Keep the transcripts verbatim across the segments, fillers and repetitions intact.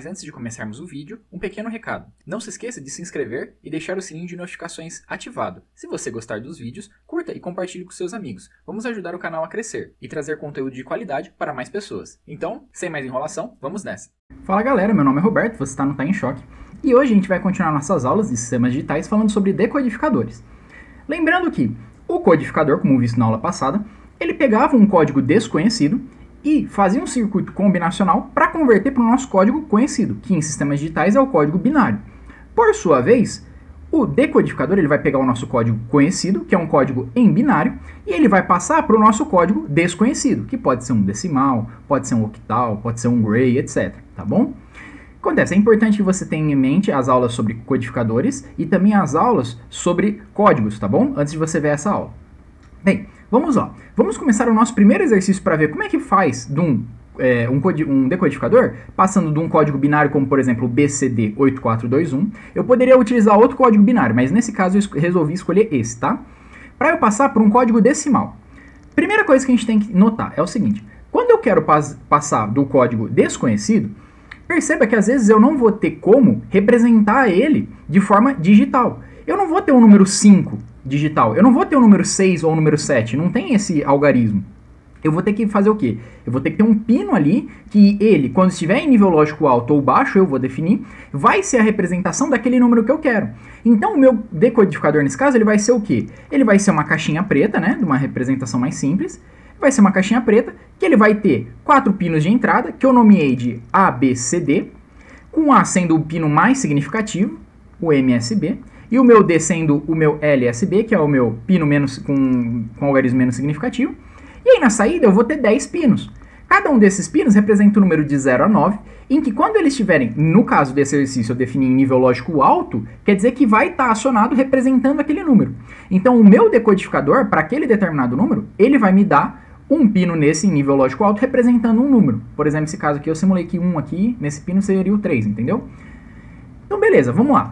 antes de começarmos o vídeo, um pequeno recado. Não se esqueça de se inscrever e deixar o sininho de notificações ativado. Se você gostar dos vídeos, curta e compartilhe com seus amigos. Vamos ajudar o canal a crescer e trazer conteúdo de qualidade para mais pessoas. Então, sem mais enrolação, vamos nessa. Fala galera, meu nome é Roberto, você está no Tá em Choque. E hoje a gente vai continuar nossas aulas de sistemas digitais falando sobre decodificadores. Lembrando que o codificador, como visto na aula passada, ele pegava um código desconhecido e fazia um circuito combinacional para converter para o nosso código conhecido, que em sistemas digitais é o código binário. Por sua vez, o decodificador ele vai pegar o nosso código conhecido, que é um código em binário, e ele vai passar para o nosso código desconhecido, que pode ser um decimal, pode ser um octal, pode ser um gray, etcétera. Tá bom? Acontece, é importante que você tenha em mente as aulas sobre codificadores e também as aulas sobre códigos, tá bom? Antes de você ver essa aula. Bem, vamos lá. Vamos começar o nosso primeiro exercício para ver como é que faz de um, é, um, um decodificador, passando de um código binário como, por exemplo, B C D oito quatro dois um. Eu poderia utilizar outro código binário, mas nesse caso eu resolvi escolher esse, tá? Para eu passar por um código decimal. Primeira coisa que a gente tem que notar é o seguinte. Quando eu quero pas passar do código desconhecido, perceba que às vezes eu não vou ter como representar ele de forma digital. Eu não vou ter o número cinco digital, eu não vou ter o número seis ou o número sete, não tem esse algarismo. Eu vou ter que fazer o quê? Eu vou ter que ter um pino ali, que ele, quando estiver em nível lógico alto ou baixo, eu vou definir, vai ser a representação daquele número que eu quero. Então o meu decodificador nesse caso, ele vai ser o quê? Ele vai ser uma caixinha preta, né, de uma representação mais simples. Vai ser uma caixinha preta, que ele vai ter quatro pinos de entrada, que eu nomeei de A, B, C, D, com A sendo o pino mais significativo, o M S B, e o meu D sendo o meu L S B, que é o meu pino menos, com, com algarismo menos significativo. E aí na saída eu vou ter dez pinos. Cada um desses pinos representa o número de zero a nove, em que quando eles estiverem, no caso desse exercício eu defini em nível lógico alto, quer dizer que vai estar acionado representando aquele número. Então o meu decodificador, para aquele determinado número, ele vai me dar um pino nesse em nível lógico alto representando um número. Por exemplo, nesse caso aqui eu simulei que um aqui, nesse pino seria o três, entendeu? Então beleza, vamos lá.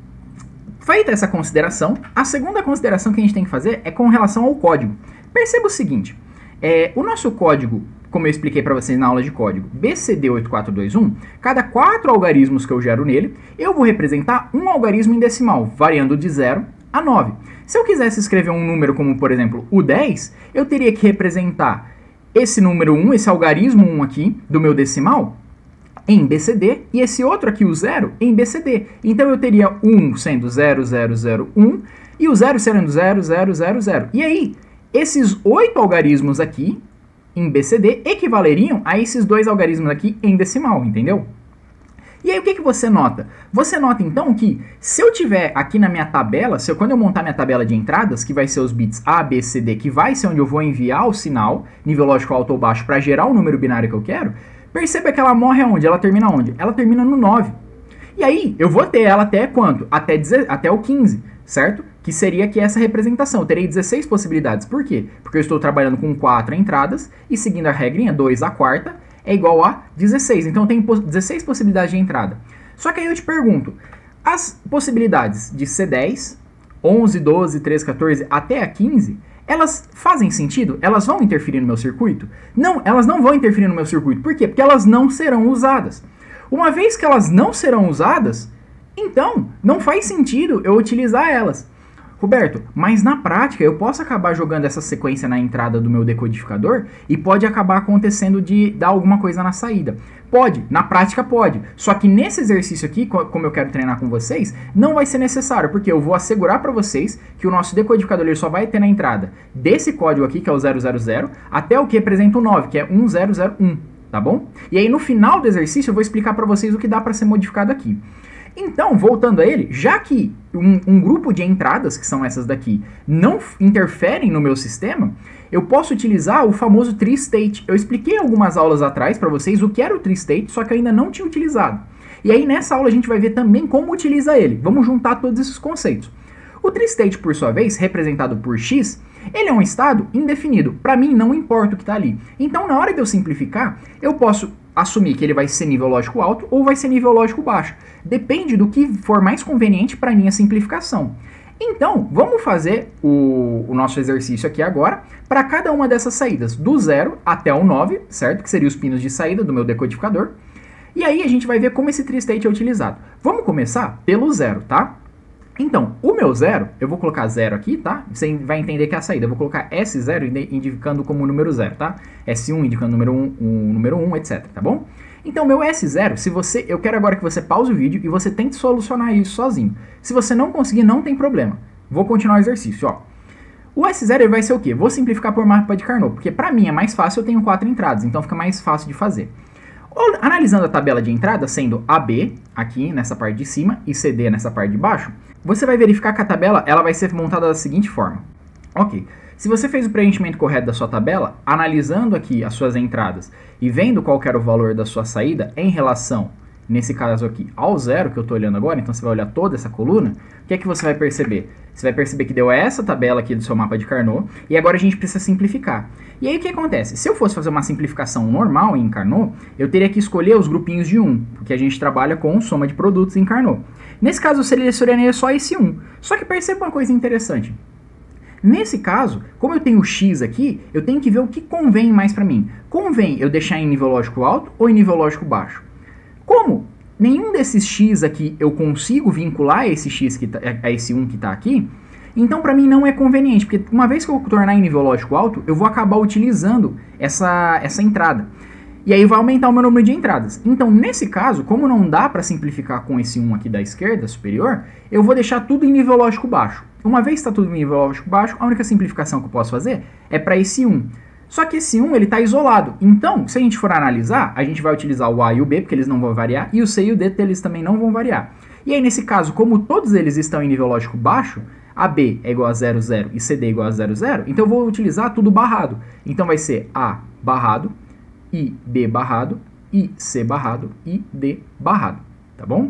Feita essa consideração, a segunda consideração que a gente tem que fazer é com relação ao código. Perceba o seguinte, é, o nosso código, como eu expliquei para vocês na aula de código, B C D oito quatro dois um, cada quatro algarismos que eu gero nele, eu vou representar um algarismo em decimal, variando de zero a nove. Se eu quisesse escrever um número como, por exemplo, o dez, eu teria que representar esse número um, esse algarismo um aqui, do meu decimal, em B C D, e esse outro aqui, o zero, em B C D. Então eu teria um sendo zero zero zero um, e o zero sendo zero zero zero zero. E aí, esses oito algarismos aqui, em B C D, equivaleriam a esses dois algarismos aqui em decimal, entendeu? E aí o que, que você nota? Você nota então que se eu tiver aqui na minha tabela, se eu, quando eu montar minha tabela de entradas, que vai ser os bits A, B, C, D, que vai ser onde eu vou enviar o sinal, nível lógico alto ou baixo, para gerar o número binário que eu quero, perceba que ela morre aonde? Ela termina onde? Ela termina no nove. E aí eu vou ter ela até quanto? Até, até o quinze, certo? Que seria aqui essa representação. Eu terei dezesseis possibilidades. Por quê? Porque eu estou trabalhando com quatro entradas e seguindo a regrinha, dois a quarta, é igual a dezesseis. Então eu tenho dezesseis possibilidades de entrada. Só que aí eu te pergunto, as possibilidades de C dez, onze, doze, treze, quatorze até a quinze, elas fazem sentido? Elas vão interferir no meu circuito? Não, elas não vão interferir no meu circuito. Por quê? Porque elas não serão usadas. Uma vez que elas não serão usadas, então não faz sentido eu utilizar elas. Roberto, mas na prática eu posso acabar jogando essa sequência na entrada do meu decodificador e pode acabar acontecendo de dar alguma coisa na saída. Pode, na prática pode. Só que nesse exercício aqui, como eu quero treinar com vocês, não vai ser necessário, porque eu vou assegurar para vocês que o nosso decodificador ele só vai ter na entrada desse código aqui, que é o zero zero zero, até o que representa o nove, que é um zero zero um, tá bom? E aí no final do exercício eu vou explicar para vocês o que dá para ser modificado aqui. Então, voltando a ele, já que um, um grupo de entradas, que são essas daqui, não interferem no meu sistema, eu posso utilizar o famoso tree state. Eu expliquei algumas aulas atrás para vocês o que era o tree state, só que eu ainda não tinha utilizado. E aí nessa aula a gente vai ver também como utiliza ele. Vamos juntar todos esses conceitos. O tree state, por sua vez, representado por x, ele é um estado indefinido. Para mim não importa o que está ali. Então na hora de eu simplificar, eu posso assumir que ele vai ser nível lógico alto ou vai ser nível lógico baixo. Depende do que for mais conveniente para a minha simplificação. Então, vamos fazer o, o nosso exercício aqui agora para cada uma dessas saídas, do zero até o nove, certo? Que seriam os pinos de saída do meu decodificador. E aí a gente vai ver como esse tristate é utilizado. Vamos começar pelo zero, tá? Então, o meu zero, eu vou colocar zero aqui, tá? Você vai entender que é a saída. Eu vou colocar S zero indicando como número zero, tá? S um indicando número um, um, número um, etcétera, tá bom? Então, meu S zero, se você, eu quero agora que você pause o vídeo e você tente solucionar isso sozinho. Se você não conseguir, não tem problema. Vou continuar o exercício, ó. O S zero vai ser o quê? Vou simplificar por mapa de Carnot, porque para mim é mais fácil, eu tenho quatro entradas, então fica mais fácil de fazer. Analisando a tabela de entrada, sendo A B aqui nessa parte de cima e C D nessa parte de baixo, você vai verificar que a tabela ela vai ser montada da seguinte forma. Ok, se você fez o preenchimento correto da sua tabela, analisando aqui as suas entradas e vendo qual que era o valor da sua saída em relação, nesse caso aqui, ao zero que eu estou olhando agora, então você vai olhar toda essa coluna, o que é que você vai perceber? Você vai perceber que deu essa tabela aqui do seu mapa de Carnot, e agora a gente precisa simplificar. E aí o que acontece? Se eu fosse fazer uma simplificação normal em Carnot, eu teria que escolher os grupinhos de um, porque a gente trabalha com soma de produtos em Carnot. Nesse caso eu selecionaria só esse um. Só que perceba uma coisa interessante. Nesse caso, como eu tenho o X aqui, eu tenho que ver o que convém mais para mim. Convém eu deixar em nível lógico alto ou em nível lógico baixo? Como nenhum desses X aqui eu consigo vincular a esse X que tá, a esse um que está aqui, então para mim não é conveniente, porque uma vez que eu tornar em nível lógico alto, eu vou acabar utilizando essa, essa entrada. E aí vai aumentar o meu número de entradas. Então nesse caso, como não dá para simplificar com esse um aqui da esquerda superior, eu vou deixar tudo em nível lógico baixo. Uma vez que está tudo em nível lógico baixo, a única simplificação que eu posso fazer é para esse um. Só que esse um ele está isolado. Então, se a gente for analisar, a gente vai utilizar o A e o B, porque eles não vão variar, e o C e o D, eles também não vão variar. E aí, nesse caso, como todos eles estão em nível lógico baixo, A B é igual a zero, zero e C D é igual a zero, zero, então eu vou utilizar tudo barrado. Então vai ser A barrado, I B barrado, I C barrado, I D barrado. Tá bom?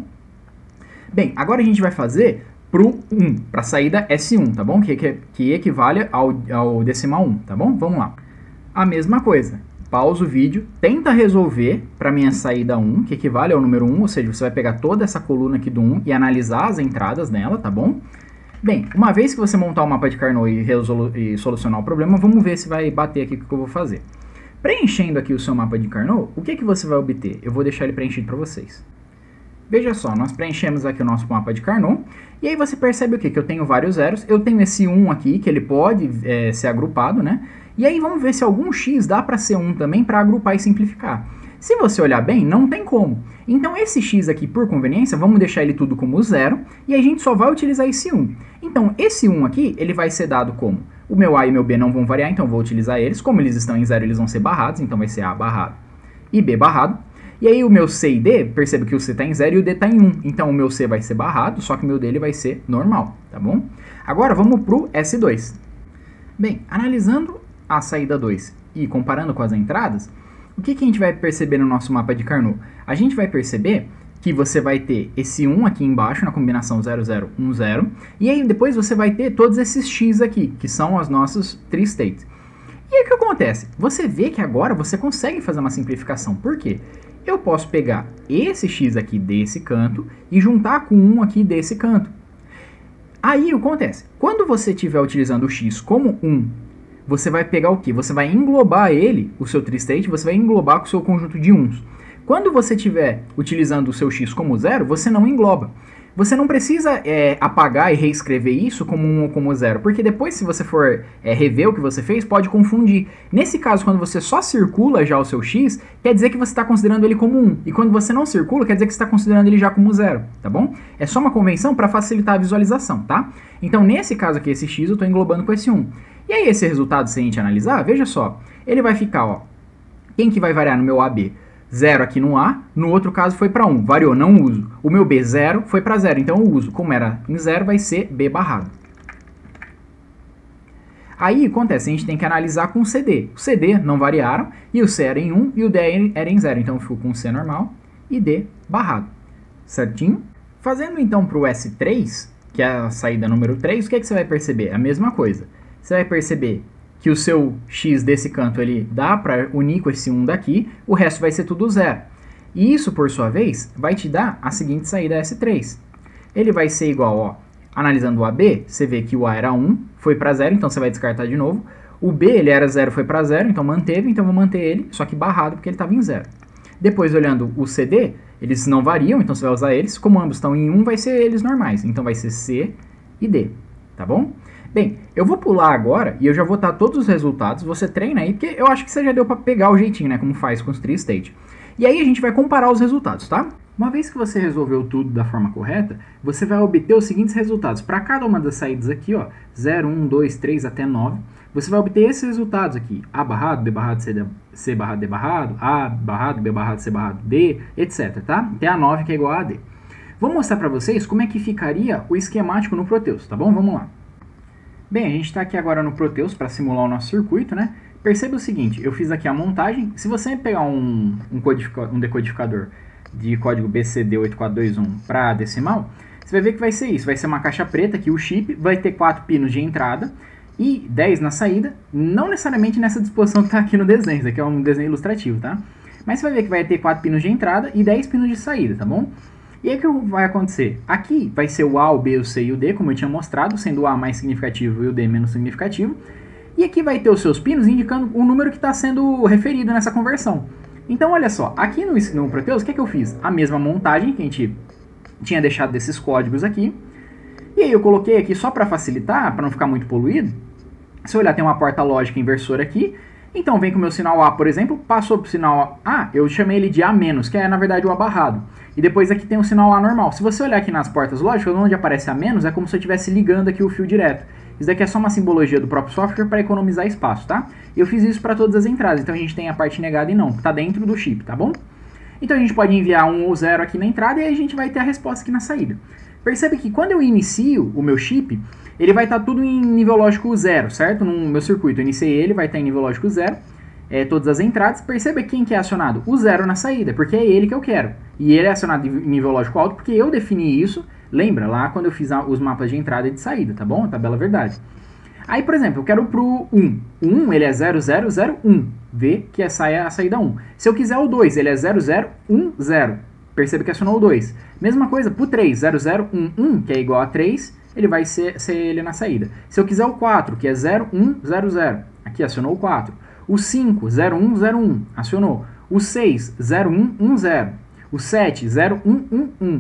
Bem, agora a gente vai fazer pro um, para a saída S um, tá bom? Que, que, que equivale ao, ao decimal um, tá bom? Vamos lá. A mesma coisa, pausa o vídeo, tenta resolver para minha saída um, que equivale ao número um, ou seja, você vai pegar toda essa coluna aqui do um e analisar as entradas nela, tá bom? Bem, uma vez que você montar o mapa de Carnot e, e solucionar o problema, vamos ver se vai bater aqui o que eu vou fazer. Preenchendo aqui o seu mapa de Carnot, o que, que você vai obter? Eu vou deixar ele preenchido para vocês. Veja só, nós preenchemos aqui o nosso mapa de Carnot, e aí você percebe o quê? Que eu tenho vários zeros, eu tenho esse um aqui, que ele pode é, ser agrupado, né? E aí vamos ver se algum X dá para ser um também para agrupar e simplificar. Se você olhar bem, não tem como. Então esse X aqui, por conveniência, vamos deixar ele tudo como zero, e a gente só vai utilizar esse um. Então esse um aqui, ele vai ser dado como? O meu A e o meu B não vão variar, então eu vou utilizar eles. Como eles estão em zero, eles vão ser barrados, então vai ser A barrado e B barrado. E aí o meu C e D, perceba que o C está em zero e o D está em um. Então o meu C vai ser barrado, só que o meu D ele vai ser normal, tá bom? Agora vamos para o S dois. Bem, analisando a saída dois e comparando com as entradas, o que, que a gente vai perceber no nosso mapa de Carnot? A gente vai perceber que você vai ter esse um aqui embaixo na combinação zero, zero, um, zero, e aí depois você vai ter todos esses X aqui, que são os nossos tri-states. E aí o que acontece? Você vê que agora você consegue fazer uma simplificação. Por quê? Eu posso pegar esse X aqui desse canto e juntar com um aqui desse canto. Aí o que acontece? Quando você estiver utilizando o X como um, você vai pegar o quê? Você vai englobar ele, o seu tri-state, você vai englobar com o seu conjunto de uns. Quando você estiver utilizando o seu X como zero, você não engloba. Você não precisa é, apagar e reescrever isso como um ou como zero, porque depois, se você for é, rever o que você fez, pode confundir. Nesse caso, quando você só circula já o seu X, quer dizer que você está considerando ele como um. E quando você não circula, quer dizer que você está considerando ele já como zero, tá bom? É só uma convenção para facilitar a visualização, tá? Então, nesse caso aqui, esse X eu estou englobando com esse um. E aí, esse resultado, se a gente analisar, veja só, ele vai ficar, ó, quem que vai variar no meu A B? zero aqui no A, no outro caso foi para um, variou, não uso. O meu B zero foi para zero, então eu uso. Como era em zero, vai ser B barrado. Aí acontece, a gente tem que analisar com o C D. O C D não variaram, e o C era em um e o D era em zero, então eu fico com C normal e D barrado. Certinho? Fazendo então para o S três, que é a saída número três, o que, é que você vai perceber? A mesma coisa. Você vai perceber que o seu X desse canto ele dá para unir com esse um daqui, o resto vai ser tudo zero. E isso, por sua vez, vai te dar a seguinte saída S três. Ele vai ser igual, ó, analisando o A B, você vê que o A era um, foi para zero, então você vai descartar de novo. O B, ele era zero, foi para zero, então manteve, então eu vou manter ele, só que barrado, porque ele estava em zero. Depois, olhando o C D, eles não variam, então você vai usar eles. Como ambos estão em um, vai ser eles normais. Então vai ser C e D, tá bom? Bem, eu vou pular agora e eu já vou botar todos os resultados. Você treina aí, porque eu acho que você já deu para pegar o jeitinho, né? Como faz com os tree state. E aí a gente vai comparar os resultados, tá? Uma vez que você resolveu tudo da forma correta, você vai obter os seguintes resultados. Para cada uma das saídas aqui, ó, zero, um, dois, três até nove, você vai obter esses resultados aqui. A barrado, B barrado, C, C barrado, D barrado, A barrado, B barrado, C barrado, D, etc, tá? Até a nove que é igual a D. Vou mostrar para vocês como é que ficaria o esquemático no Proteus, tá bom? Vamos lá. Bem, a gente está aqui agora no Proteus para simular o nosso circuito, né? Perceba o seguinte, eu fiz aqui a montagem. Se você pegar um, um, um decodificador de código B C D oito quatro dois um para decimal, você vai ver que vai ser isso. Vai ser uma caixa preta aqui, o chip, vai ter quatro pinos de entrada e dez na saída. Não necessariamente nessa disposição que está aqui no desenho, isso aqui é um desenho ilustrativo, tá? Mas você vai ver que vai ter quatro pinos de entrada e dez pinos de saída, tá bom? E aí o que vai acontecer? Aqui vai ser o A, o B, o C e o D, como eu tinha mostrado, sendo o A mais significativo e o D menos significativo. E aqui vai ter os seus pinos indicando o número que está sendo referido nessa conversão. Então, olha só, aqui no, no Proteus, o que, é que eu fiz? A mesma montagem que a gente tinha deixado desses códigos aqui. E aí eu coloquei aqui só para facilitar, para não ficar muito poluído. Se eu olhar, tem uma porta lógica inversora aqui. Então, vem com o meu sinal A, por exemplo, passou para o sinal A, eu chamei ele de A-, que é, na verdade, o A barrado. E depois aqui tem o sinal A normal. Se você olhar aqui nas portas lógicas, onde aparece A-, é como se eu estivesse ligando aqui o fio direto. Isso daqui é só uma simbologia do próprio software para economizar espaço, tá? Eu fiz isso para todas as entradas, então a gente tem a parte negada e não, que está dentro do chip, tá bom? Então a gente pode enviar um ou zero aqui na entrada e aí a gente vai ter a resposta aqui na saída. Percebe que quando eu inicio o meu chip, ele vai estar tá tudo em nível lógico zero, certo? No meu circuito, eu iniciei ele, vai estar tá em nível lógico zero, é, todas as entradas. Perceba quem que é acionado? O zero na saída, porque é ele que eu quero. E ele é acionado em nível lógico alto porque eu defini isso. Lembra lá quando eu fiz a, os mapas de entrada e de saída, tá bom? A tabela verdade. Aí, por exemplo, eu quero pro um. O um, ele é zero zero zero um. Vê que essa é a saída um. Se eu quiser o dois, ele é zero zero um zero. Perceba que acionou o dois. Mesma coisa pro três, zero zero um um, que é igual a três, ele vai ser, ser ele na saída. Se eu quiser o quatro, que é zero um zero zero, aqui acionou o quatro. O cinco, zero um zero um, acionou. O seis, zero um um zero. O sete, zero um um um.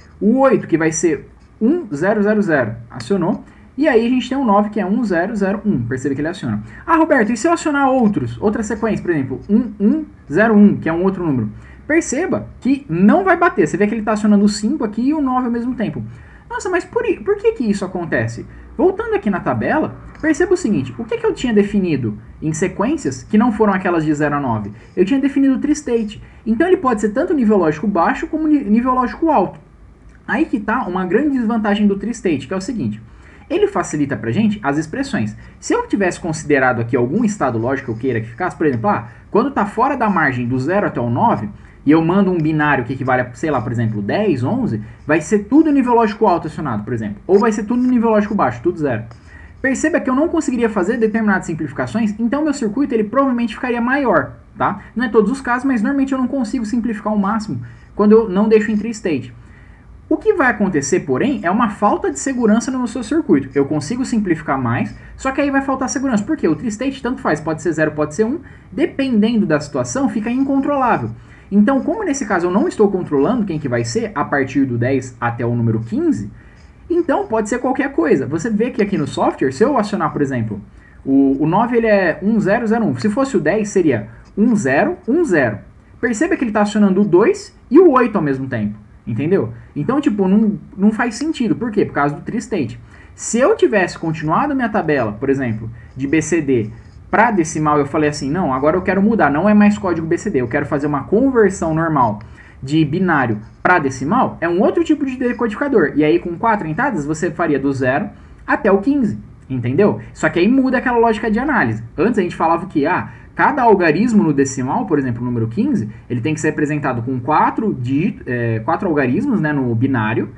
O oito, que vai ser um zero zero zero, acionou. E aí a gente tem o nove, que é um zero zero um. Percebe que ele aciona. Ah, Roberto, e se eu acionar outros? Outra sequência, por exemplo, um um zero um, que é um outro número. Perceba que não vai bater. Você vê que ele está acionando o cinco aqui e o nove ao mesmo tempo. Nossa, mas por, por que, que isso acontece? Voltando aqui na tabela, perceba o seguinte. O que, que eu tinha definido em sequências que não foram aquelas de zero a nove? Eu tinha definido o tri-state. Então ele pode ser tanto nível lógico baixo como nível lógico alto. Aí que está uma grande desvantagem do tri-state, que é o seguinte. Ele facilita pra gente as expressões. Se eu tivesse considerado aqui algum estado lógico que eu queira que ficasse, por exemplo, ah, quando está fora da margem do zero até o nove, e eu mando um binário que equivale a, sei lá, por exemplo, dez, onze, vai ser tudo nível lógico alto acionado, por exemplo. Ou vai ser tudo nível lógico baixo, tudo zero. Perceba que eu não conseguiria fazer determinadas simplificações, então meu circuito ele provavelmente ficaria maior, tá? Não é todos os casos, mas normalmente eu não consigo simplificar ao máximo quando eu não deixo em tri-state. O que vai acontecer, porém, é uma falta de segurança no seu circuito. Eu consigo simplificar mais, só que aí vai faltar segurança. Por quê? O tri-state tanto faz, pode ser zero, pode ser um, dependendo da situação, fica incontrolável. Então, como nesse caso eu não estou controlando quem que vai ser, a partir do dez até o número quinze, então pode ser qualquer coisa. Você vê que aqui no software, se eu acionar, por exemplo, o, o nove ele é um zero zero um. Se fosse o dez, seria um zero um zero. Perceba que ele está acionando o dois e o oito ao mesmo tempo. Entendeu? Então, tipo, não, não faz sentido. Por quê? Por causa do tri-state. Se eu tivesse continuado minha tabela, por exemplo, de B C D para decimal, eu falei assim, não, agora eu quero mudar, não é mais código B C D, eu quero fazer uma conversão normal de binário para decimal, é um outro tipo de decodificador. E aí, com quatro entradas, você faria do zero até o quinze, entendeu? Só que aí muda aquela lógica de análise. Antes a gente falava que, ah, cada algarismo no decimal, por exemplo, o número quinze, ele tem que ser representado com quatro, dígito, é, quatro algarismos, né, no binário.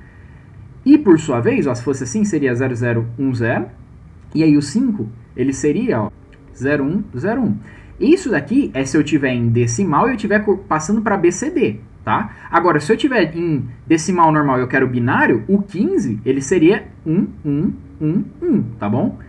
E, por sua vez, ó, se fosse assim, seria zero zero um zero. E aí o cinco, ele seria ó, zero um zero um. Isso daqui é se eu tiver em decimal e eu estiver passando para B C D, tá? Agora, se eu tiver em decimal normal e eu quero binário, o quinze, ele seria um um um um, tá bom?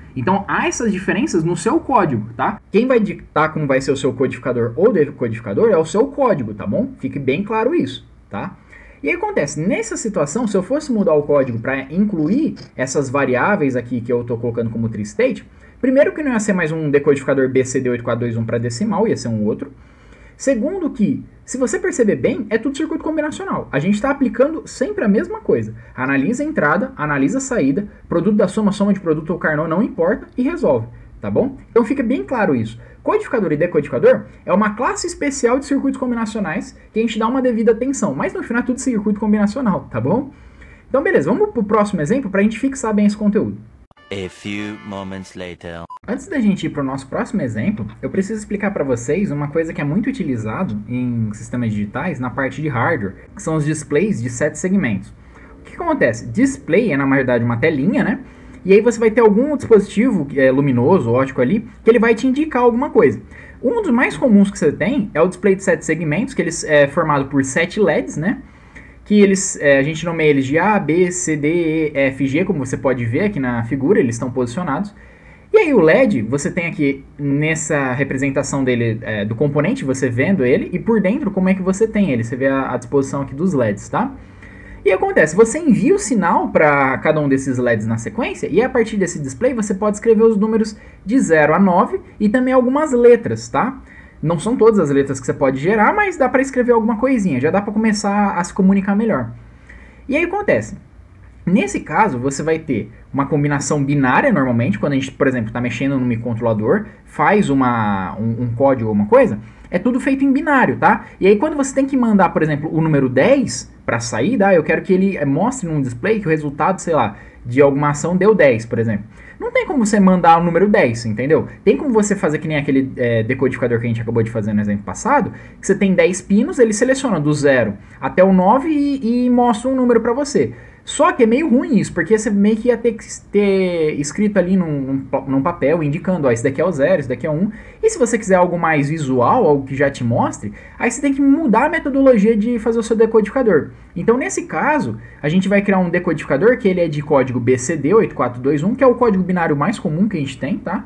Então há essas diferenças no seu código, tá? Quem vai ditar como vai ser o seu codificador ou decodificador é o seu código, tá bom? Fique bem claro isso, tá? E aí acontece, nessa situação, se eu fosse mudar o código para incluir essas variáveis aqui que eu estou colocando como tree state, primeiro que não ia ser mais um decodificador B C D oito quatro dois um para decimal, ia ser um outro. Segundo que, se você perceber bem, é tudo circuito combinacional. A gente está aplicando sempre a mesma coisa. Analisa a entrada, analisa a saída, produto da soma, soma de produto ou Carnot, não importa, e resolve, tá bom? Então fica bem claro isso. Codificador e decodificador é uma classe especial de circuitos combinacionais que a gente dá uma devida atenção, mas no final é tudo circuito combinacional, tá bom? Então beleza, vamos para o próximo exemplo para a gente fixar bem esse conteúdo. A few moments later. Antes da gente ir para o nosso próximo exemplo, eu preciso explicar para vocês uma coisa que é muito utilizado em sistemas digitais na parte de hardware, que são os displays de sete segmentos. O que, que acontece? Display é na verdade uma telinha, né? E aí você vai ter algum dispositivo é, luminoso, óptico ali, que ele vai te indicar alguma coisa. Um dos mais comuns que você tem é o display de sete segmentos, que ele é formado por sete L E Ds, né? Que eles, é, a gente nomeia eles de A, B, C, D, E, F, G, como você pode ver aqui na figura, eles estão posicionados. E aí o L E D, você tem aqui nessa representação dele, é, do componente, você vendo ele, e por dentro como é que você tem ele, você vê a, a disposição aqui dos L E Ds, tá? E acontece, você envia o sinal para cada um desses L E Ds na sequência, e a partir desse display você pode escrever os números de zero a nove e também algumas letras, tá? Não são todas as letras que você pode gerar, mas dá para escrever alguma coisinha, já dá para começar a se comunicar melhor. E aí acontece, nesse caso você vai ter uma combinação binária normalmente, quando a gente, por exemplo, está mexendo no microcontrolador, faz uma, um, um código ou uma coisa, é tudo feito em binário, tá? E aí quando você tem que mandar, por exemplo, o número dez para sair, tá? Eu quero que ele mostre num display que o resultado, sei lá, de alguma ação deu dez, por exemplo. Não tem como você mandar o número dez, entendeu? Tem como você fazer que nem aquele é, decodificador que a gente acabou de fazer no exemplo passado, que você tem dez pinos, ele seleciona do zero até o nove e, e mostra um número para você. Só que é meio ruim isso, porque você meio que ia ter que ter escrito ali num, num, num papel, indicando, ó, esse daqui é o zero, esse daqui é um. E se você quiser algo mais visual, algo que já te mostre, aí você tem que mudar a metodologia de fazer o seu decodificador. Então, nesse caso, a gente vai criar um decodificador que ele é de código B C D oito quatro dois um, que é o código binário mais comum que a gente tem, tá?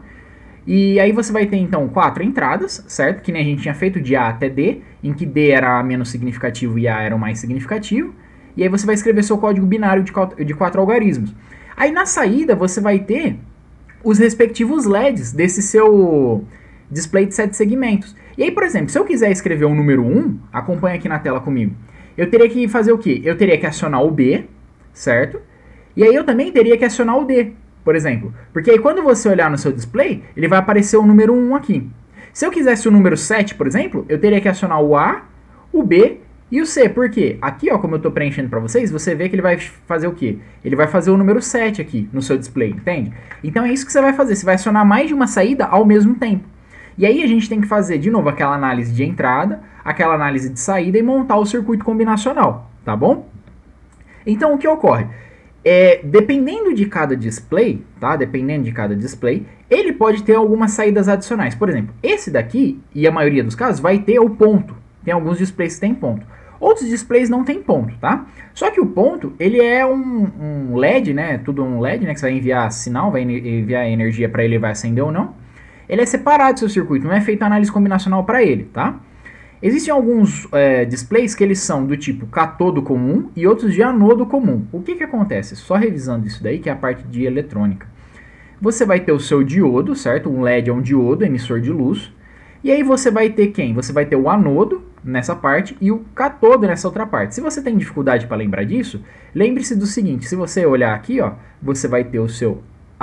E aí você vai ter, então, quatro entradas, certo? Que nem a gente tinha feito de A até D, em que D era menos significativo e A era o mais significativo. E aí você vai escrever seu código binário de quatro, de quatro algarismos. Aí na saída você vai ter os respectivos L E Ds desse seu display de sete segmentos. E aí, por exemplo, se eu quiser escrever o número um, acompanha aqui na tela comigo, eu teria que fazer o quê? Eu teria que acionar o B, certo? E aí eu também teria que acionar o D, por exemplo. Porque aí quando você olhar no seu display, ele vai aparecer o número um aqui. Se eu quisesse o número sete, por exemplo, eu teria que acionar o A, o B e o C. Por quê? Aqui, ó, como eu estou preenchendo para vocês, você vê que ele vai fazer o quê? Ele vai fazer o número sete aqui no seu display, entende? Então é isso que você vai fazer, você vai acionar mais de uma saída ao mesmo tempo. E aí a gente tem que fazer, de novo, aquela análise de entrada, aquela análise de saída e montar o circuito combinacional, tá bom? Então o que ocorre? É, dependendo de cada display, tá? Dependendo de cada display, ele pode ter algumas saídas adicionais. Por exemplo, esse daqui, e a maioria dos casos, vai ter o ponto. Tem alguns displays que tem ponto. Outros displays não tem ponto, tá? Só que o ponto, ele é um, um L E D, né? Tudo um L E D, né? Que você vai enviar sinal, vai enviar energia para ele, vai acender ou não. Ele é separado do seu circuito, não é feita análise combinacional para ele, tá? Existem alguns é, displays que eles são do tipo catodo comum e outros de anodo comum. O que que acontece? Só revisando isso daí, que é a parte de eletrônica. Você vai ter o seu diodo, certo? Um L E D é um diodo, emissor de luz. E aí você vai ter quem? Você vai ter o anodo nessa parte e o catodo nessa outra parte. Se você tem dificuldade para lembrar disso, lembre-se do seguinte, se você olhar aqui, ó, você vai ter o seu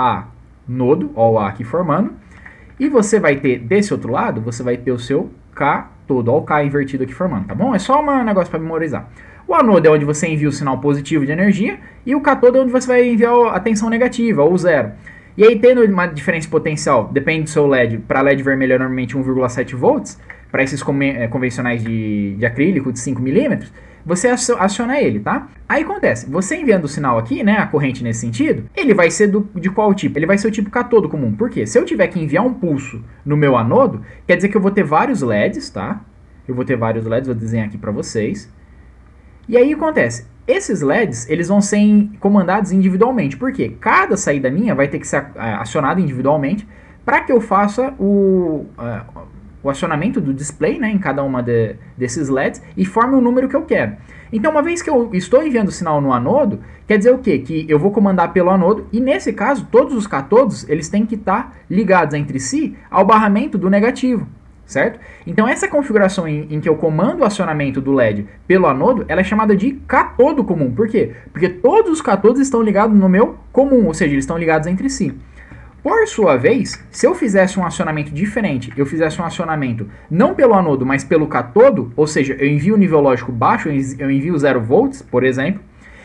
anodo, ó, o A aqui formando, e você vai ter, desse outro lado, você vai ter o seu catodo, ó, o K invertido aqui formando, tá bom? É só um negócio para memorizar. O anodo é onde você envia o sinal positivo de energia, e o catodo é onde você vai enviar a tensão negativa, ou zero. E aí, tendo uma diferença potencial, depende do seu L E D, para L E D vermelho é normalmente um vírgula sete volts, para esses convencionais de, de acrílico de cinco milímetros, você aciona ele, tá? Aí acontece, você enviando o sinal aqui, né, a corrente nesse sentido, ele vai ser do, de qual tipo? Ele vai ser o tipo catodo comum. Por quê? Se eu tiver que enviar um pulso no meu anodo, quer dizer que eu vou ter vários L E Ds, tá? Eu vou ter vários L E Ds, vou desenhar aqui para vocês. E aí acontece, esses L E Ds eles vão ser comandados individualmente, porque cada saída minha vai ter que ser acionada individualmente para que eu faça o, uh, o acionamento do display, né, em cada uma de, desses L E Ds e forme o número que eu quero. Então, uma vez que eu estou enviando o sinal no anodo, quer dizer o quê? Que eu vou comandar pelo anodo e, nesse caso, todos os catodos eles têm que estar ligados entre si ao barramento do negativo, certo? Então, essa configuração em, em que eu comando o acionamento do L E D pelo anodo, ela é chamada de catodo comum. Por quê? Porque todos os catodos estão ligados no meu comum, ou seja, eles estão ligados entre si. Por sua vez, se eu fizesse um acionamento diferente, eu fizesse um acionamento não pelo anodo, mas pelo catodo, ou seja, eu envio o nível lógico baixo, eu envio zero volts, por exemplo,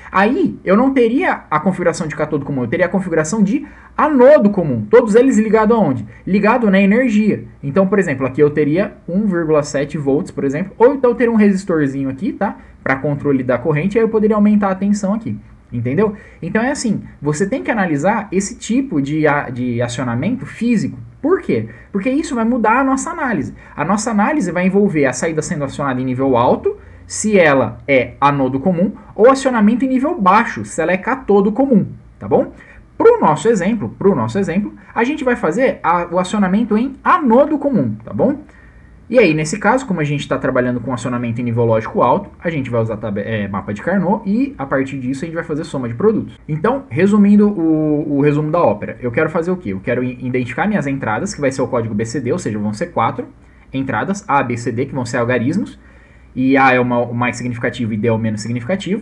aí eu não teria a configuração de catodo comum, eu teria a configuração de anodo comum, todos eles ligados aonde? Ligado na energia. Então, por exemplo, aqui eu teria um vírgula sete volts, por exemplo, ou então eu teria um resistorzinho aqui, tá? Para controle da corrente, aí eu poderia aumentar a tensão aqui. Entendeu? Então é assim, você tem que analisar esse tipo de, a, de acionamento físico. Por quê? Porque isso vai mudar a nossa análise. A nossa análise vai envolver a saída sendo acionada em nível alto, se ela é anodo comum, ou acionamento em nível baixo, se ela é catodo comum, tá bom? Para o nosso exemplo, pro nosso exemplo, a gente vai fazer a, o acionamento em anodo comum, tá bom? E aí, nesse caso, como a gente está trabalhando com acionamento em nível lógico alto, a gente vai usar é, mapa de Carnot e, a partir disso, a gente vai fazer soma de produtos. Então, resumindo o, o resumo da ópera, eu quero fazer o quê? Eu quero identificar minhas entradas, que vai ser o código B C D, ou seja, vão ser quatro entradas, A, B, C, D, que vão ser algarismos, e A é uma, o mais significativo e D é o menos significativo.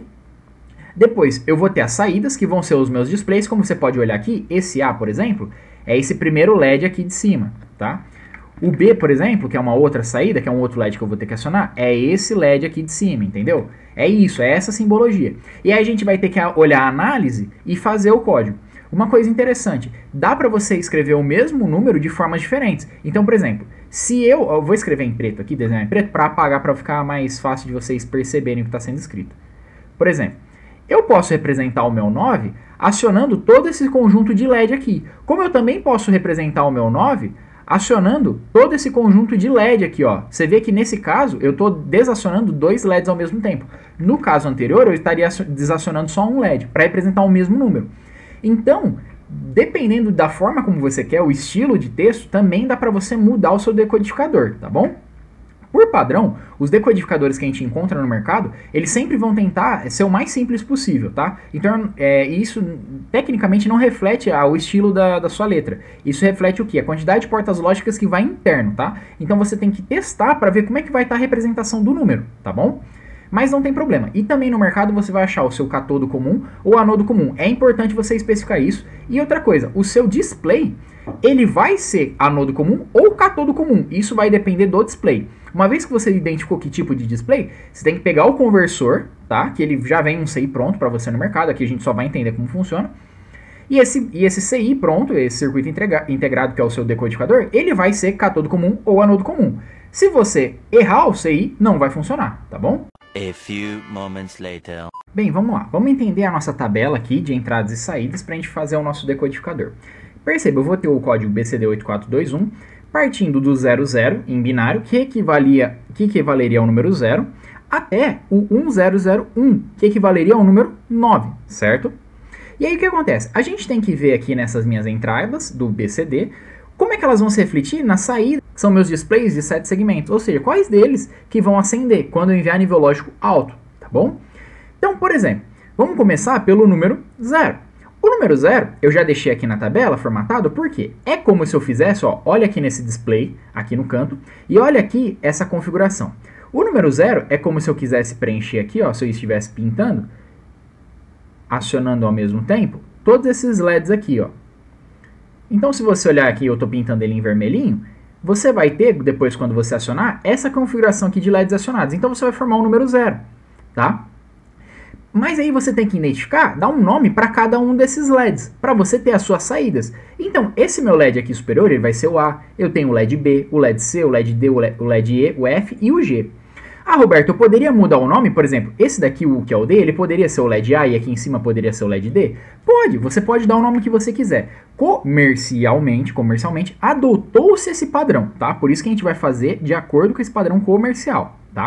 Depois, eu vou ter as saídas, que vão ser os meus displays, como você pode olhar aqui, esse A, por exemplo, é esse primeiro L E D aqui de cima, tá? O B, por exemplo, que é uma outra saída, que é um outro L E D que eu vou ter que acionar, é esse L E D aqui de cima, entendeu? É isso, é essa simbologia. E aí a gente vai ter que olhar a análise e fazer o código. Uma coisa interessante, dá para você escrever o mesmo número de formas diferentes. Então, por exemplo, se eu... Eu vou escrever em preto aqui, desenhar em preto, para apagar, para ficar mais fácil de vocês perceberem o que está sendo escrito. Por exemplo, eu posso representar o meu nove acionando todo esse conjunto de L E D aqui. Como eu também posso representar o meu nove... acionando todo esse conjunto de L E D aqui, ó. Você vê que nesse caso eu estou desacionando dois L E Ds ao mesmo tempo. No caso anterior eu estaria desacionando só um L E D para representar o mesmo número. Então, dependendo da forma como você quer, o estilo de texto, também dá para você mudar o seu decodificador, tá bom? Por padrão, os decodificadores que a gente encontra no mercado, eles sempre vão tentar ser o mais simples possível, tá? Então, é, isso tecnicamente não reflete ah, o estilo da, da sua letra. Isso reflete o quê? A quantidade de portas lógicas que vai interno, tá? Então você tem que testar para ver como é que vai estar a representação do número, tá bom? Mas não tem problema. E também no mercado você vai achar o seu catodo comum ou anodo comum. É importante você especificar isso. E outra coisa, o seu display, ele vai ser anodo comum ou catodo comum. Isso vai depender do display. Uma vez que você identificou que tipo de display, você tem que pegar o conversor, tá? Que ele já vem um C I pronto para você no mercado. Aqui a gente só vai entender como funciona. E esse, e esse C I pronto, esse circuito integra- integrado, que é o seu decodificador, ele vai ser catodo comum ou anodo comum. Se você errar o C I, não vai funcionar, tá bom? A few moments later. Bem, vamos lá. Vamos entender a nossa tabela aqui de entradas e saídas para a gente fazer o nosso decodificador. Perceba, eu vou ter o código B C D oito quatro dois um partindo do zero zero em binário, que, equivalia, que equivaleria ao número zero, até o um zero zero um, que equivaleria ao número nove, certo? E aí o que acontece? A gente tem que ver aqui nessas minhas entradas do B C D, como é que elas vão se refletir na saída, que são meus displays de sete segmentos, ou seja, quais deles que vão acender quando eu enviar nível lógico alto, tá bom? Então, por exemplo, vamos começar pelo número zero. O número zero, eu já deixei aqui na tabela formatado, porque é como se eu fizesse, ó, olha aqui nesse display, aqui no canto, e olha aqui essa configuração. O número zero é como se eu quisesse preencher aqui, ó, se eu estivesse pintando, acionando ao mesmo tempo, todos esses L E Ds aqui, ó. Então, se você olhar aqui, eu estou pintando ele em vermelhinho, você vai ter, depois quando você acionar, essa configuração aqui de L E Ds acionados. Então, você vai formar o número zero, tá? Mas aí você tem que identificar, dar um nome para cada um desses L E Ds, para você ter as suas saídas. Então, esse meu L E D aqui superior, ele vai ser o A, eu tenho o L E D B, o L E D C, o L E D D, o L E D E, o F e o G. Ah, Roberto, eu poderia mudar o nome? Por exemplo, esse daqui, o que é o D, ele poderia ser o L E D A e aqui em cima poderia ser o L E D D? Pode, você pode dar o nome que você quiser. Comercialmente, comercialmente, adotou-se esse padrão, tá? Por isso que a gente vai fazer de acordo com esse padrão comercial, tá?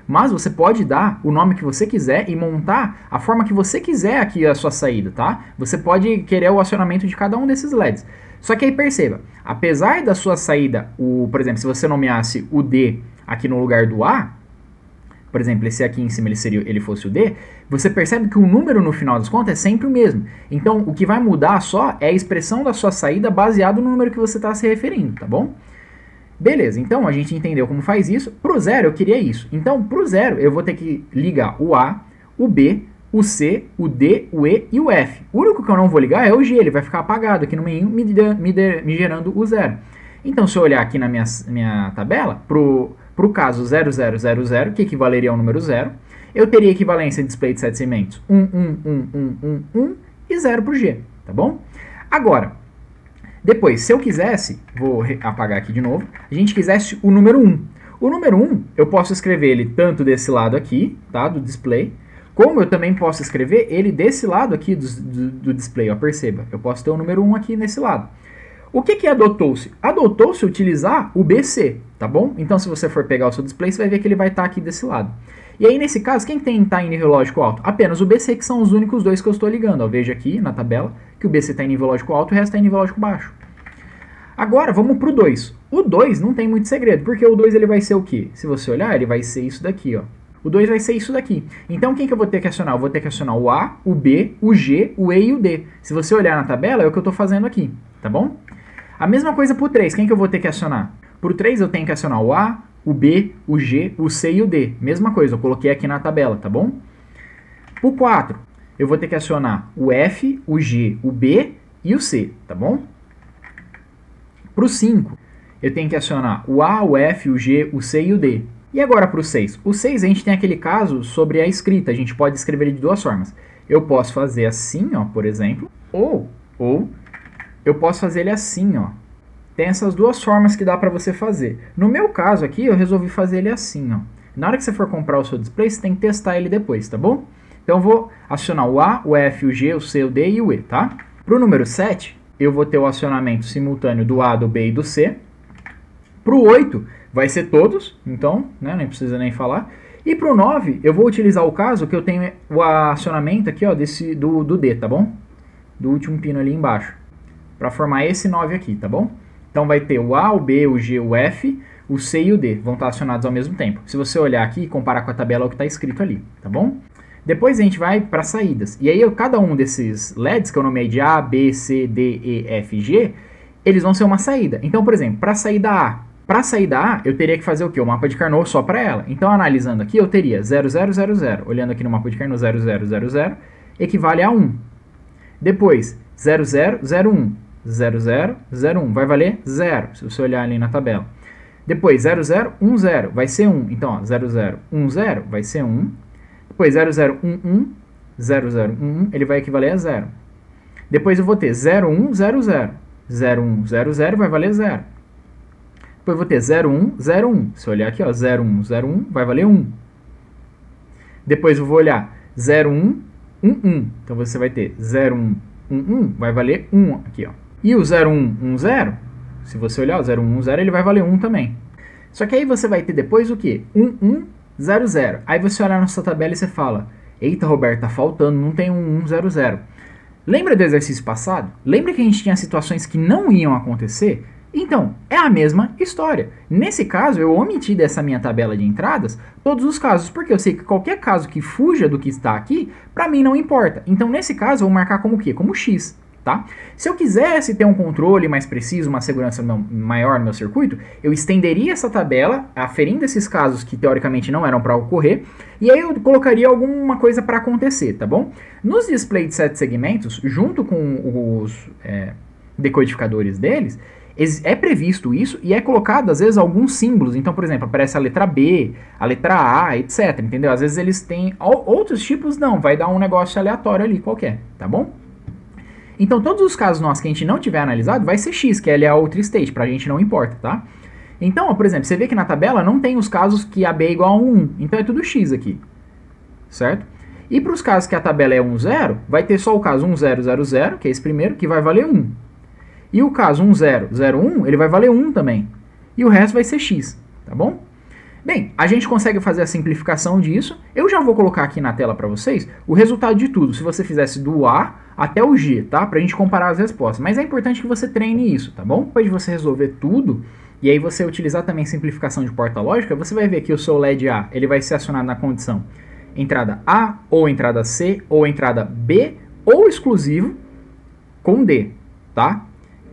Mas você pode dar o nome que você quiser e montar a forma que você quiser aqui a sua saída, tá? Você pode querer o acionamento de cada um desses L E Ds. Só que aí perceba, apesar da sua saída, o, por exemplo, se você nomeasse o D aqui no lugar do A, por exemplo, esse aqui em cima ele, seria, ele fosse o D, você percebe que o número no final das contas é sempre o mesmo. Então, o que vai mudar só é a expressão da sua saída baseado no número que você está se referindo, tá bom? Beleza, então a gente entendeu como faz isso. Para o zero eu queria isso. Então, para o zero eu vou ter que ligar o A, o B, o C, o D, o E e o F. O único que eu não vou ligar é o G, ele vai ficar apagado aqui no meio, me, me, me gerando o zero. Então, se eu olhar aqui na minha, minha tabela, pro Para o caso zero zero zero zero, que equivaleria ao número zero, eu teria equivalência de display de sete segmentos um, um, um, um, um, um e zero para o G, tá bom? Agora, depois, se eu quisesse, vou apagar aqui de novo, a gente quisesse o número um. O número um, eu posso escrever ele tanto desse lado aqui, tá, do display, como eu também posso escrever ele desse lado aqui do, do, do display, ó, perceba, eu posso ter o número um aqui nesse lado. O que que adotou-se? Adotou-se utilizar o B C, tá bom? Então, se você for pegar o seu display, você vai ver que ele vai estar aqui desse lado. E aí, nesse caso, quem tem tá em nível lógico alto? Apenas o B C, que são os únicos dois que eu estou ligando. Ó, veja aqui na tabela que o B C está em nível lógico alto e o resto está em nível lógico baixo. Agora, vamos para o dois. O dois não tem muito segredo, porque o dois ele vai ser o quê? Se você olhar, ele vai ser isso daqui, ó. O dois vai ser isso daqui. Então, quem que eu vou ter que acionar? Eu vou ter que acionar o A, o B, o G, o E e o D. Se você olhar na tabela, é o que eu estou fazendo aqui, tá bom? A mesma coisa para o três, quem que eu vou ter que acionar? Para o três eu tenho que acionar o A, o B, o G, o C e o D. Mesma coisa, eu coloquei aqui na tabela, tá bom? Para o quatro, eu vou ter que acionar o F, o G, o B e o C, tá bom? Para o cinco, eu tenho que acionar o A, o F, o G, o C e o D. E agora para o seis? O seis a gente tem aquele caso sobre a escrita, a gente pode escrever ele de duas formas. Eu posso fazer assim, ó, por exemplo, ou... ou eu posso fazer ele assim, ó. Tem essas duas formas que dá para você fazer. No meu caso aqui, eu resolvi fazer ele assim, ó. Na hora que você for comprar o seu display, você tem que testar ele depois, tá bom? Então eu vou acionar o A, o F, o G, o C, o D e o E, tá? Para o número sete, eu vou ter o acionamento simultâneo do A, do B e do C. Para o oito, vai ser todos, então, né, nem precisa nem falar. E para o nove, eu vou utilizar o caso que eu tenho o acionamento aqui, ó, desse, do, do D, tá bom? Do último pino ali embaixo. Para formar esse nove aqui, tá bom? Então vai ter o A, o B, o G, o F, o C e o D. Vão estar acionados ao mesmo tempo. Se você olhar aqui e comparar com a tabela, é o que está escrito ali, tá bom? Depois a gente vai para saídas. E aí eu, cada um desses L E Ds, que eu nomeei de A, B, C, D, E, F e G, eles vão ser uma saída. Então, por exemplo, para a saída A, para a saída A, eu teria que fazer o quê? O mapa de Carnot só para ela. Então, analisando aqui, eu teria zero zero zero zero. Olhando aqui no mapa de Carnot, zero zero zero zero equivale a um. Depois, zero zero zero um. zero zero zero um vai valer zero, se você olhar ali na tabela. Depois zero zero um zero vai ser um, então ó, zero zero um zero vai ser um. Depois zero zero um um, zero zero um um, ele vai equivaler a zero. Depois eu vou ter zero um zero zero, zero um zero zero vai valer zero. Depois eu vou ter zero um zero um, se eu olhar aqui ó, zero um zero um vai valer um. Depois eu vou olhar zero um um um, então você vai ter zero um um um vai valer um aqui ó. E o zero um um zero, se você olhar o zero um um zero, ele vai valer um também. Só que aí você vai ter depois o quê? um um zero zero. Aí você olha na sua tabela e você fala, eita Roberto, tá faltando, não tem um um zero zero. Lembra do exercício passado? Lembra que a gente tinha situações que não iam acontecer? Então, é a mesma história. Nesse caso, eu omiti dessa minha tabela de entradas todos os casos, porque eu sei que qualquer caso que fuja do que está aqui, para mim não importa. Então, nesse caso, eu vou marcar como o quê? Como X. Tá? Se eu quisesse ter um controle mais preciso, uma segurança maior no meu circuito, eu estenderia essa tabela, aferindo esses casos que teoricamente não eram para ocorrer, e aí eu colocaria alguma coisa para acontecer, tá bom? Nos displays de sete segmentos, junto com os é, decodificadores deles, é previsto isso e é colocado às vezes alguns símbolos. Então, por exemplo, aparece a letra B, a letra A, etcétera. Entendeu? Às vezes eles têm outros tipos, não, vai dar um negócio aleatório ali qualquer, tá bom? Então, todos os casos nossos que a gente não tiver analisado, vai ser X, que é a outra state, pra gente não importa, tá? Então, ó, por exemplo, você vê que na tabela não tem os casos que a B é igual a um, então é tudo X aqui, certo? E para os casos que a tabela é um zero, vai ter só o caso um zero zero zero, que é esse primeiro, que vai valer um. E o caso um zero zero um, ele vai valer um também. E o resto vai ser X, tá bom? Bem, a gente consegue fazer a simplificação disso. Eu já vou colocar aqui na tela para vocês o resultado de tudo, se você fizesse do A até o G, tá? Pra gente comparar as respostas. Mas é importante que você treine isso, tá bom? Depois de você resolver tudo, e aí você utilizar também simplificação de porta lógica, você vai ver que o seu L E D A, ele vai ser acionado na condição entrada A, ou entrada C, ou entrada B, ou exclusivo com D, tá?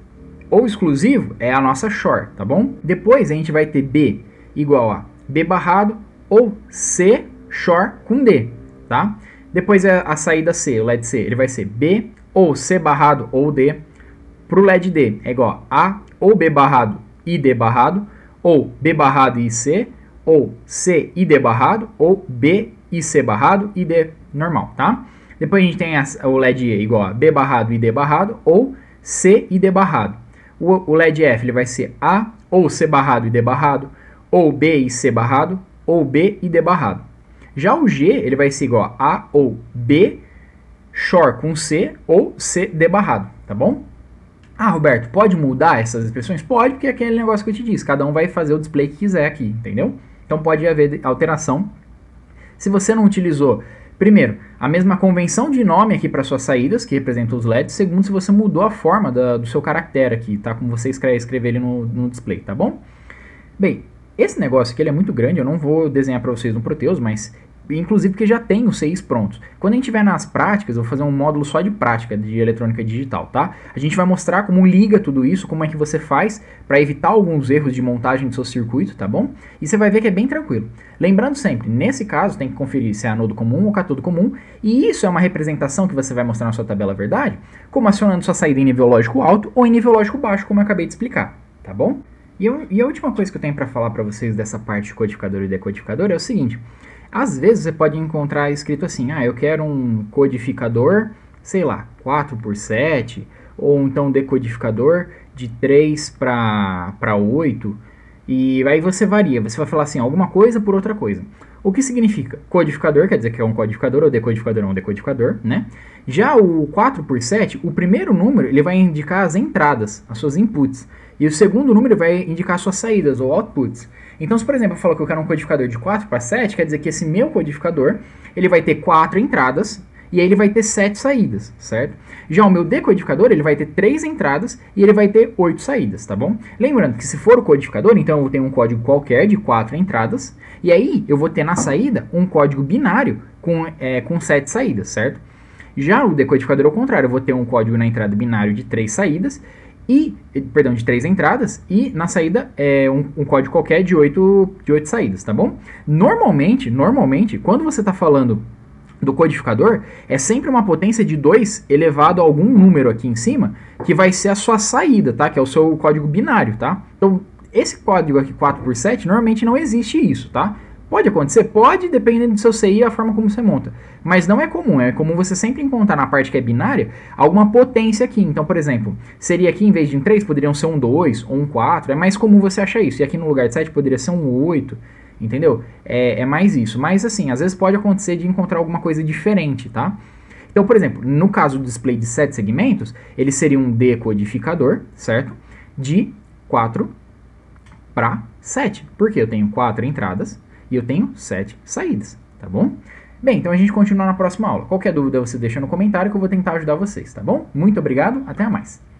Ou exclusivo é a nossa short, tá bom? Depois a gente vai ter B igual a B barrado ou C short com D, tá? Depois é a saída C, o L E D C, ele vai ser B ou C barrado ou D. Para o L E D D é igual a A ou B barrado e D barrado, ou B barrado e C, ou C e D barrado, ou B e C barrado e D normal, tá? Depois a gente tem a, o L E D E igual a B barrado e D barrado, ou C e D barrado. O, o L E D F ele vai ser A ou C barrado e D barrado, ou B e C barrado, ou B e D barrado. Já o G ele vai ser igual a A ou B short com C, ou C D barrado, tá bom? Ah, Roberto, pode mudar essas expressões? Pode, porque é aquele negócio que eu te disse, cada um vai fazer o display que quiser aqui, entendeu? Então pode haver alteração. Se você não utilizou, primeiro, a mesma convenção de nome aqui para suas saídas, que representa os L E Ds. Segundo, se você mudou a forma da, do seu caractere aqui, tá? Como você escreve, escrever ele no, no display, tá bom? Bem, esse negócio aqui ele é muito grande, eu não vou desenhar para vocês no Proteus, mas inclusive porque já tem os seis prontos. Quando a gente estiver nas práticas, eu vou fazer um módulo só de prática de eletrônica digital, tá? A gente vai mostrar como liga tudo isso, como é que você faz para evitar alguns erros de montagem do seu circuito, tá bom? E você vai ver que é bem tranquilo. Lembrando sempre, nesse caso tem que conferir se é anodo comum ou cátodo comum, e isso é uma representação que você vai mostrar na sua tabela verdade, como acionando sua saída em nível lógico alto ou em nível lógico baixo, como eu acabei de explicar, tá bom? E, eu, e a última coisa que eu tenho para falar para vocês dessa parte de codificador e decodificador é o seguinte: às vezes você pode encontrar escrito assim, ah, eu quero um codificador, sei lá, quatro por sete, ou então decodificador de três para oito, e aí você varia, você vai falar assim, alguma coisa por outra coisa. O que significa? Codificador quer dizer que é um codificador, ou decodificador é um decodificador, né? Já o quatro por sete, o primeiro número, ele vai indicar as entradas, as suas inputs, e o segundo número vai indicar as suas saídas, ou outputs. Então, se por exemplo eu falo que eu quero um codificador de quatro para sete, quer dizer que esse meu codificador, ele vai ter quatro entradas e aí ele vai ter sete saídas, certo? Já o meu decodificador, ele vai ter três entradas e ele vai ter oito saídas, tá bom? Lembrando que se for o codificador, então eu tenho um código qualquer de quatro entradas e aí eu vou ter na saída um código binário com, é, com sete saídas, certo? Já o decodificador, ao contrário, eu vou ter um código na entrada binário de três saídas e, perdão, de três entradas, e na saída é um, um código qualquer de oito, de oito saídas, tá bom? Normalmente, normalmente, quando você está falando do codificador, é sempre uma potência de dois elevado a algum número aqui em cima, que vai ser a sua saída, tá? Que é o seu código binário, tá? Então, esse código aqui quatro por sete, normalmente não existe isso, tá? Pode acontecer? Pode, dependendo do seu C I e a forma como você monta. Mas não é comum, é comum você sempre encontrar na parte que é binária alguma potência aqui. Então, por exemplo, seria aqui em vez de um três, poderiam ser um dois ou um quatro. É mais comum você achar isso. E aqui no lugar de sete poderia ser um oito, entendeu? É, é mais isso. Mas assim, às vezes pode acontecer de encontrar alguma coisa diferente, tá? Então, por exemplo, no caso do display de sete segmentos, ele seria um decodificador, certo? De quatro para sete. Porque eu tenho quatro entradas e eu tenho sete saídas, tá bom? Bem, então a gente continua na próxima aula. Qualquer dúvida você deixa no comentário que eu vou tentar ajudar vocês, tá bom? Muito obrigado, até mais!